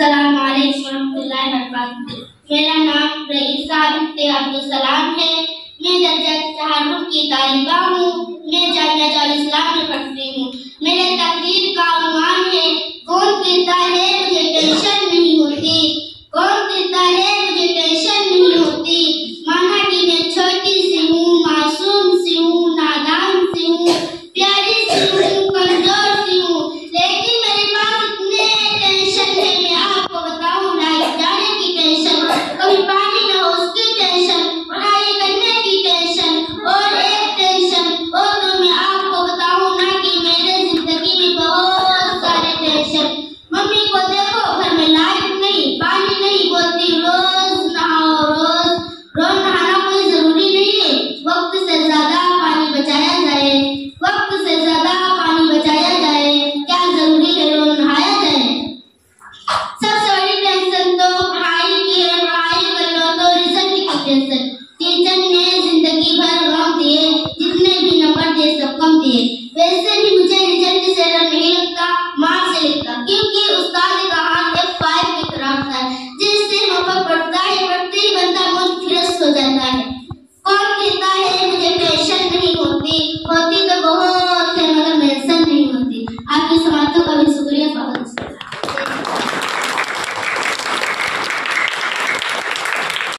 अस्सलाम वालेकुम रहमतुल्लाहि व बरकातुहू। मेरा नाम रईसा बिन्ते अब्दुल सलाम है। मैं दर्जा तहारुफ की तालिबा हूँ। मैं जामिया इस्लाम में पढ़ती हूँ। मेरे तकरीर का उन्वान है, कौन कहता है मुझे